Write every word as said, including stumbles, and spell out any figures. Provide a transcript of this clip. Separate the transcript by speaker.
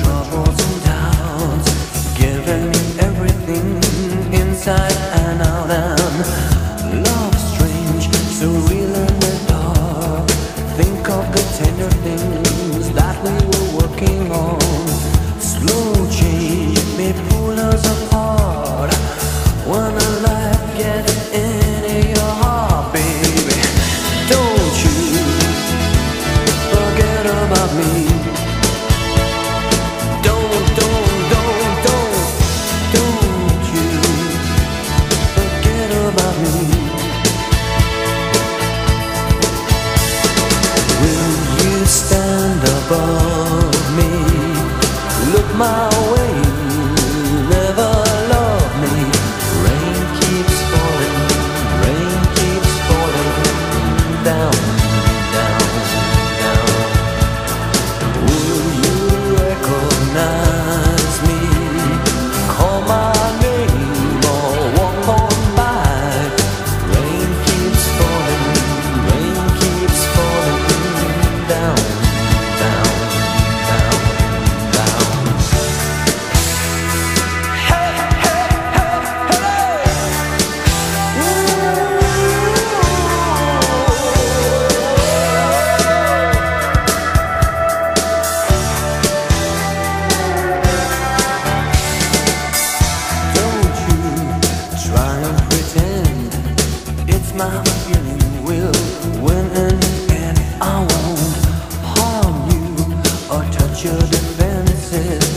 Speaker 1: troubles and doubts, giving everything inside and out, and love strange, surreal in the dark. Think of the tender things that we were working on. Slow change may pull us apart when a life gets into your heart, baby. Don't you forget about me. Don't, don't, don't, don't, don't you forget about me. Will you stand above me? Look my way, never love me. Rain keeps falling, rain keeps falling down, down, down. Will you recognize me? Call my name or walk on by. Rain keeps falling, rain keeps falling down, down, down, down. Hey, hey, hey, hey! Don't you try and pretend it's my feeling will win in the end. I won't harm you or touch your defenses.